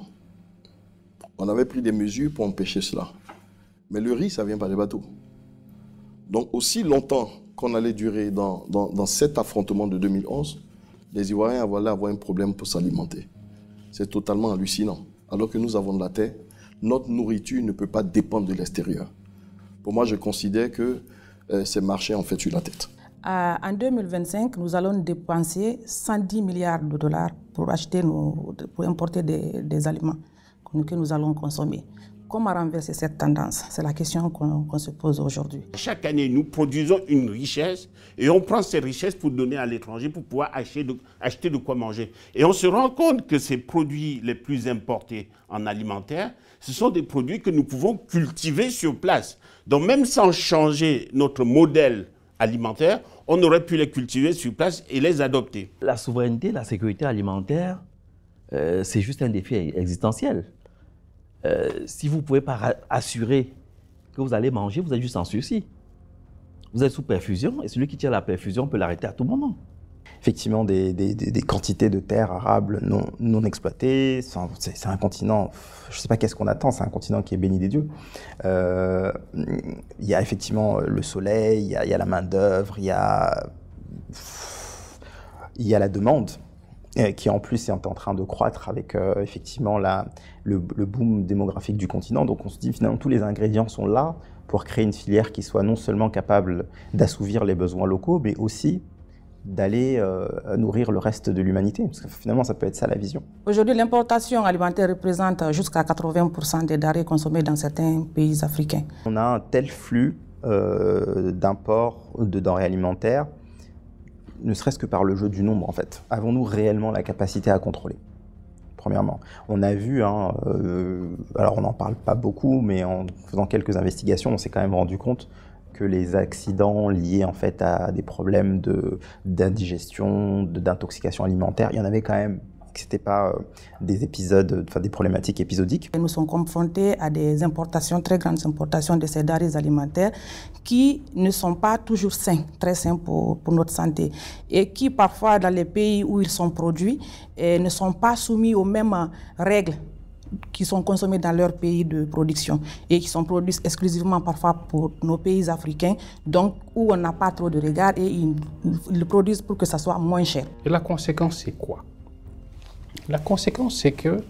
On avait pris des mesures pour empêcher cela. Mais le riz, ça vient par les bateaux. Donc aussi longtemps qu'on allait durer dans cet affrontement de 2011, les Ivoiriens allaient avoir un problème pour s'alimenter. C'est totalement hallucinant. Alors que nous avons de la terre, notre nourriture ne peut pas dépendre de l'extérieur. Pour moi, je considère que ces marchés ont fait sur la tête. En 2025, nous allons dépenser 110 milliards de dollars pour pour importer des aliments que nous allons consommer. Comment renverser cette tendance? C'est la question qu'on se pose aujourd'hui. Chaque année, nous produisons une richesse et on prend ces richesses pour donner à l'étranger pour pouvoir acheter de quoi manger. Et on se rend compte que ces produits les plus importés en alimentaire, ce sont des produits que nous pouvons cultiver sur place. Donc même sans changer notre modèle alimentaire, on aurait pu les cultiver sur place et les adopter. La souveraineté, la sécurité alimentaire, c'est juste un défi existentiel. Si vous ne pouvez pas assurer que vous allez manger, vous êtes juste en sursis. Vous êtes sous perfusion et celui qui tire la perfusion peut l'arrêter à tout moment. Effectivement, des quantités de terres arables non exploitées. C'est un continent, je ne sais pas qu'est-ce qu'on attend, c'est un continent qui est béni des dieux. Il y a effectivement le soleil, il y a la main-d'œuvre, il y a la demande. Qui en plus est en train de croître avec effectivement le boom démographique du continent. Donc on se dit finalement tous les ingrédients sont là pour créer une filière qui soit non seulement capable d'assouvir les besoins locaux, mais aussi d'aller nourrir le reste de l'humanité. Parce que finalement ça peut être ça la vision. Aujourd'hui, l'importation alimentaire représente jusqu'à 80% des denrées consommées dans certains pays africains. On a un tel flux d'import de denrées alimentaires, ne serait-ce que par le jeu du nombre, en fait. Avons-nous réellement la capacité à contrôler? Premièrement. On a vu, alors on n'en parle pas beaucoup, mais en faisant quelques investigations, on s'est quand même rendu compte que les accidents liés en fait à des problèmes d'indigestion, d'intoxication alimentaire, il y en avait quand même, que ce n'était pas des épisodes, des problématiques épisodiques. Nous sommes confrontés à des importations, très grandes importations de ces denrées alimentaires qui ne sont pas toujours sains, très sains pour notre santé et qui parfois dans les pays où ils sont produits ne sont pas soumis aux mêmes règles qui sont consommées dans leur pays de production et qui sont produits exclusivement parfois pour nos pays africains, donc où on n'a pas trop de regard et ils le produisent pour que ça soit moins cher. Et la conséquence, c'est quoi? La conséquence, c'est que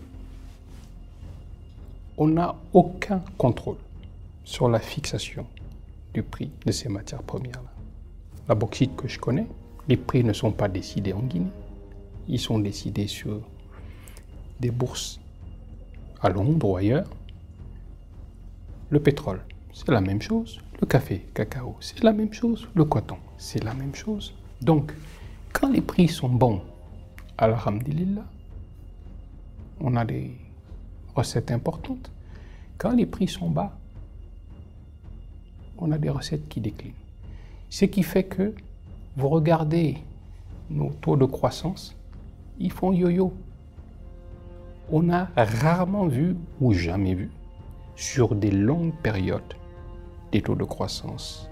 on n'a aucun contrôle sur la fixation du prix de ces matières premières. La bauxite que je connais, les prix ne sont pas décidés en Guinée. Ils sont décidés sur des bourses à Londres ou ailleurs. Le pétrole, c'est la même chose. Le café, cacao, c'est la même chose. Le coton, c'est la même chose. Donc, quand les prix sont bons, alhamdulillah, on a des recettes importantes. Quand les prix sont bas, on a des recettes qui déclinent. Ce qui fait que vous regardez nos taux de croissance, ils font yo-yo. On a rarement vu, ou jamais vu, sur des longues périodes, des taux de croissance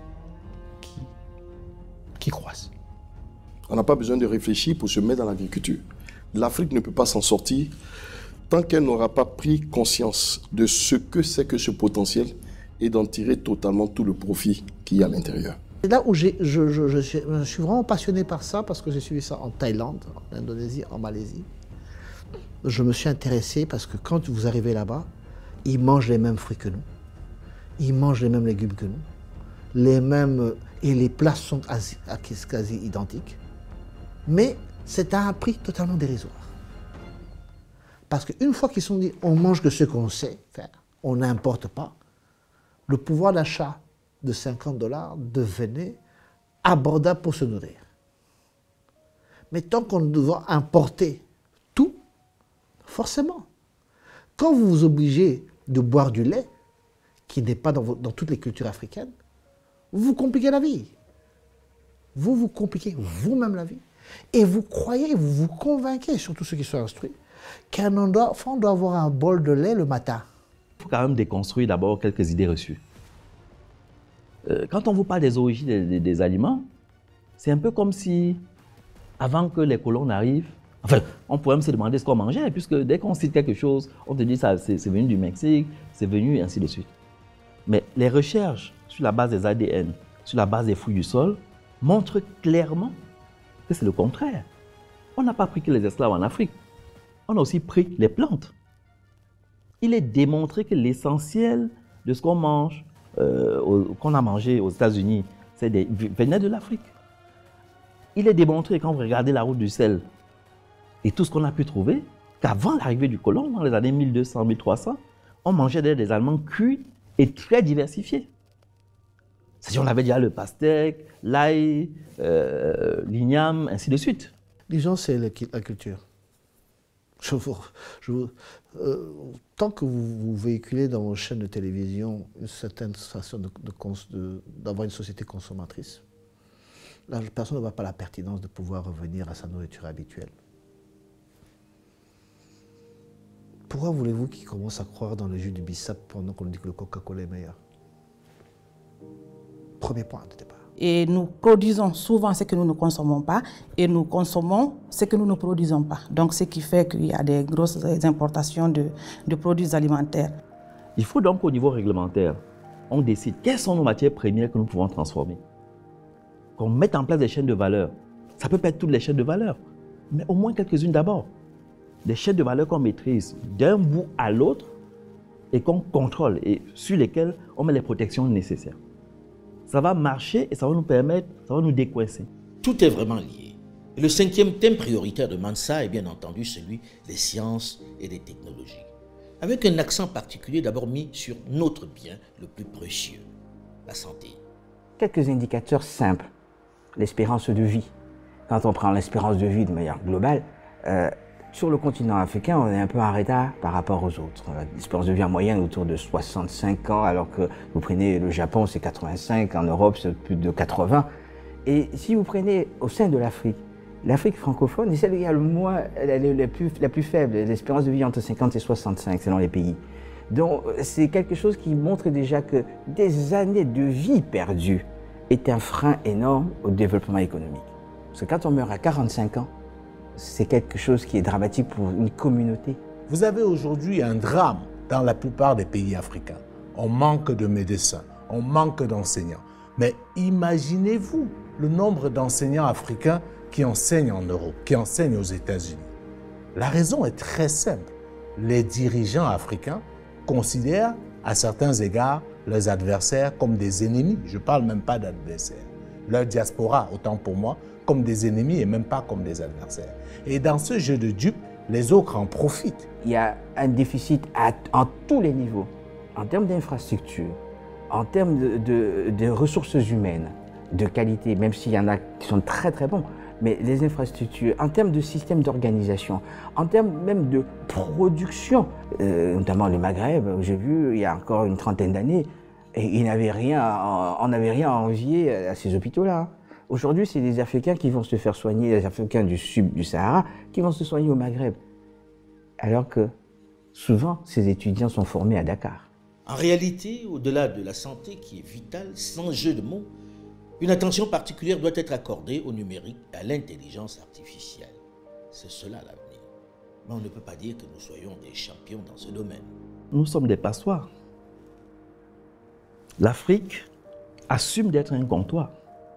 qui croissent. On n'a pas besoin de réfléchir pour se mettre dans l'agriculture. L'Afrique ne peut pas s'en sortir tant qu'elle n'aura pas pris conscience de ce que c'est que ce potentiel et d'en tirer totalement tout le profit qu'il y a à l'intérieur. C'est là où je suis vraiment passionné par ça, parce que j'ai suivi ça en Thaïlande, en Indonésie, en Malaisie. Je me suis intéressé parce que quand vous arrivez là-bas, ils mangent les mêmes fruits que nous. Ils mangent les mêmes légumes que nous. Et les plats sont quasi identiques. Mais c'est à un prix totalement dérisoire. Parce qu'une fois qu'ils sont dit, on mange que ce qu'on sait faire, on n'importe pas, le pouvoir d'achat de $50 devenait abordable pour se nourrir. Mais tant qu'on doit importer tout, forcément, quand vous vous obligez de boire du lait, qui n'est pas dans toutes les cultures africaines, vous vous compliquez la vie. Vous vous compliquez vous-même la vie. Et vous croyez, vous vous convainquez, surtout ceux qui sont instruits, qu'un enfant doit avoir un bol de lait le matin. Il faut quand même déconstruire d'abord quelques idées reçues. Quand on vous parle des origines des aliments, c'est un peu comme si, avant que les colons n'arrivent, enfin, on pourrait même se demander ce qu'on mangeait, puisque dès qu'on cite quelque chose, on te dit ça, c'est venu du Mexique, c'est venu, et ainsi de suite. Mais les recherches sur la base des ADN, sur la base des fouilles du sol, montrent clairement que c'est le contraire. On n'a pas pris que les esclaves en Afrique, on a aussi pris les plantes. Il est démontré que l'essentiel de ce qu'on mange, qu'on a mangé aux États-Unis, venait de l'Afrique. Il est démontré, quand vous regardez la route du sel et tout ce qu'on a pu trouver, qu'avant l'arrivée du colon, dans les années 1200-1300, on mangeait des aliments cuits et très diversifiés. C'est-à-dire, on avait déjà le pastèque, l'ail, l'igname, ainsi de suite. Disons, c'est la culture. Tant que vous véhiculez dans vos chaînes de télévision une certaine façon d'avoir une société consommatrice, la personne ne voit pas la pertinence de pouvoir revenir à sa nourriture habituelle. Pourquoi voulez-vous qu'ils commencent à croire dans le jus du bissap pendant qu'on dit que le Coca-Cola est meilleur? Premier point de départ. Et nous produisons souvent ce que nous ne consommons pas et nous consommons ce que nous ne produisons pas. Donc, ce qui fait qu'il y a des grosses importations de produits alimentaires. Il faut donc au niveau réglementaire, on décide quelles sont nos matières premières que nous pouvons transformer. Qu'on mette en place des chaînes de valeur. Ça peut pas être toutes les chaînes de valeur, mais au moins quelques-unes d'abord. Des chaînes de valeur qu'on maîtrise d'un bout à l'autre et qu'on contrôle et sur lesquelles on met les protections nécessaires. Ça va marcher et ça va nous permettre, ça va nous décoincer. Tout est vraiment lié. Et le 5e thème prioritaire de Mansa est bien entendu celui des sciences et des technologies. Avec un accent particulier d'abord mis sur notre bien le plus précieux, la santé. Quelques indicateurs simples. L'espérance de vie. Quand on prend l'espérance de vie de manière globale, sur le continent africain, on est un peu en retard par rapport aux autres. L'espérance de vie en moyenne autour de 65 ans, alors que vous prenez le Japon, c'est 85, en Europe, c'est plus de 80. Et si vous prenez au sein de l'Afrique, l'Afrique francophone est celle qui a la plus faible, l'espérance de vie entre 50 et 65 selon les pays. Donc c'est quelque chose qui montre déjà que des années de vie perdues est un frein énorme au développement économique. Parce que quand on meurt à 45 ans, c'est quelque chose qui est dramatique pour une communauté. Vous avez aujourd'hui un drame dans la plupart des pays africains. On manque de médecins, on manque d'enseignants. Mais imaginez-vous le nombre d'enseignants africains qui enseignent en Europe, qui enseignent aux États-Unis. La raison est très simple. Les dirigeants africains considèrent à certains égards leurs adversaires comme des ennemis. Je ne parle même pas d'adversaires. Leur diaspora, autant pour moi, comme des ennemis et même pas comme des adversaires. Et dans ce jeu de dupes, les autres en profitent. Il y a un déficit en tous les niveaux, en termes d'infrastructure, en termes de ressources humaines, de qualité, même s'il y en a qui sont très très bons, mais les infrastructures, en termes de système d'organisation, en termes même de production, notamment le Maghreb, j'ai vu il y a encore une trentaine d'années, Et on n'avait rien à envier à ces hôpitaux-là. Aujourd'hui, c'est des Africains qui vont se faire soigner, les Africains du sud du Sahara, qui vont se soigner au Maghreb. Alors que souvent, ces étudiants sont formés à Dakar. En réalité, au-delà de la santé qui est vitale, sans jeu de mots, une attention particulière doit être accordée au numérique et à l'intelligence artificielle. C'est cela l'avenir. Mais on ne peut pas dire que nous soyons des champions dans ce domaine. Nous sommes des passoires. L'Afrique assume d'être un comptoir.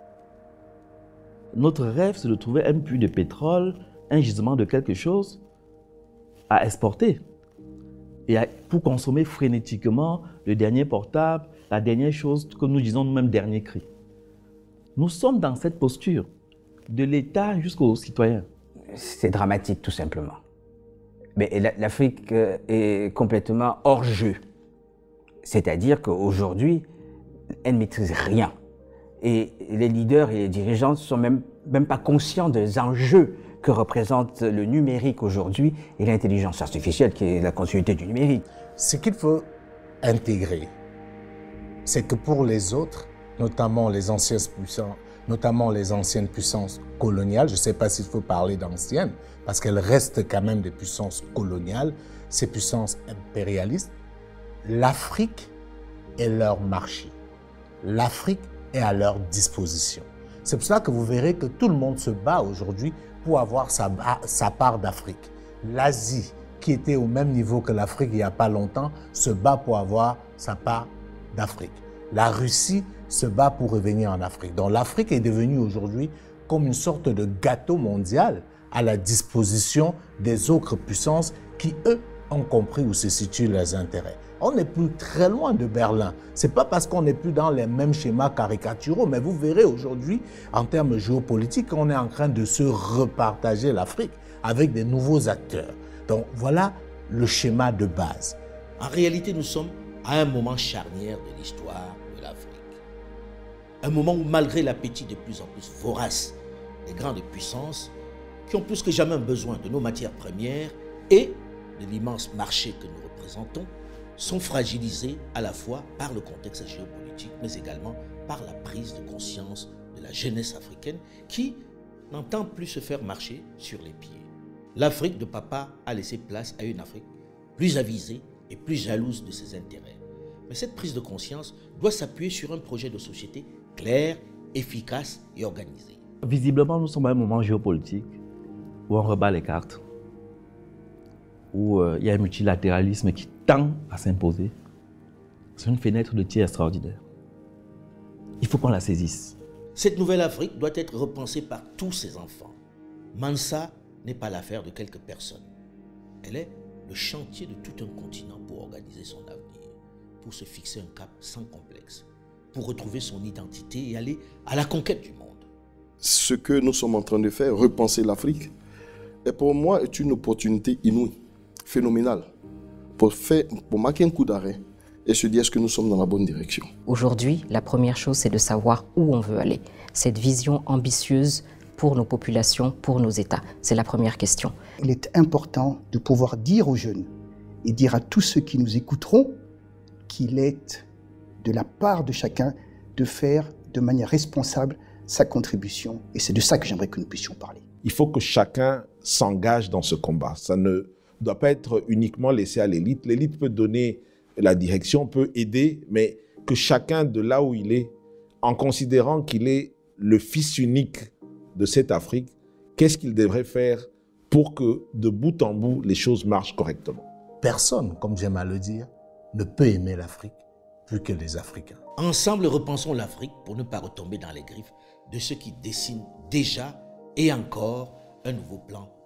Notre rêve, c'est de trouver un puits de pétrole, un gisement de quelque chose à exporter. Et pour consommer frénétiquement le dernier portable, la dernière chose que nous disons nous-mêmes, dernier cri. Nous sommes dans cette posture, de l'État jusqu'aux citoyens. C'est dramatique, tout simplement. Mais l'Afrique est complètement hors jeu. C'est-à-dire qu'aujourd'hui, elle ne maîtrise rien. Et les leaders et les dirigeants ne sont même pas conscients des enjeux que représente le numérique aujourd'hui et l'intelligence artificielle qui est la continuité du numérique. Ce qu'il faut intégrer, c'est que pour les autres, notamment les anciennes puissances coloniales, je ne sais pas s'il faut parler d'anciennes, parce qu'elles restent quand même des puissances coloniales, ces puissances impérialistes, l'Afrique est leur marché. L'Afrique est à leur disposition. C'est pour ça que vous verrez que tout le monde se bat aujourd'hui pour avoir sa part d'Afrique. L'Asie, qui était au même niveau que l'Afrique il n'y a pas longtemps, se bat pour avoir sa part d'Afrique. La Russie se bat pour revenir en Afrique. Donc l'Afrique est devenue aujourd'hui comme une sorte de gâteau mondial à la disposition des autres puissances qui, eux, ont compris où se situent leurs intérêts. On n'est plus très loin de Berlin. Ce n'est pas parce qu'on n'est plus dans les mêmes schémas caricaturaux, mais vous verrez aujourd'hui, en termes géopolitiques, on est en train de se repartager l'Afrique avec des nouveaux acteurs. Donc voilà le schéma de base. En réalité, nous sommes à un moment charnière de l'histoire de l'Afrique. Un moment où, malgré l'appétit de plus en plus vorace des grandes puissances, qui ont plus que jamais besoin de nos matières premières et de l'immense marché que nous représentons, sont fragilisés à la fois par le contexte géopolitique, mais également par la prise de conscience de la jeunesse africaine qui n'entend plus se faire marcher sur les pieds. L'Afrique de papa a laissé place à une Afrique plus avisée et plus jalouse de ses intérêts. Mais cette prise de conscience doit s'appuyer sur un projet de société clair, efficace et organisé. Visiblement, nous sommes à un moment géopolitique où on rebat les cartes, où il y a un multilatéralisme qui tend à s'imposer. C'est une fenêtre de tir extraordinaire. Il faut qu'on la saisisse. Cette nouvelle Afrique doit être repensée par tous ses enfants. Mansa n'est pas l'affaire de quelques personnes. Elle est le chantier de tout un continent pour organiser son avenir, pour se fixer un cap sans complexe, pour retrouver son identité et aller à la conquête du monde. Ce que nous sommes en train de faire, repenser l'Afrique, et pour moi est une opportunité inouïe, phénoménale, pour marquer un coup d'arrêt et se dire est-ce que nous sommes dans la bonne direction. Aujourd'hui, la première chose, c'est de savoir où on veut aller. Cette vision ambitieuse pour nos populations, pour nos États, c'est la première question. Il est important de pouvoir dire aux jeunes et dire à tous ceux qui nous écouteront qu'il est de la part de chacun de faire de manière responsable sa contribution. Et c'est de ça que j'aimerais que nous puissions parler. Il faut que chacun s'engage dans ce combat. Ça ne doit pas être uniquement laissé à l'élite. L'élite peut donner la direction, peut aider, mais que chacun de là où il est, en considérant qu'il est le fils unique de cette Afrique, qu'est-ce qu'il devrait faire pour que de bout en bout, les choses marchent correctement. Personne, comme j'aime à le dire, ne peut aimer l'Afrique plus que les Africains. Ensemble, repensons l'Afrique pour ne pas retomber dans les griffes de ceux qui dessinent déjà et encore un nouveau plan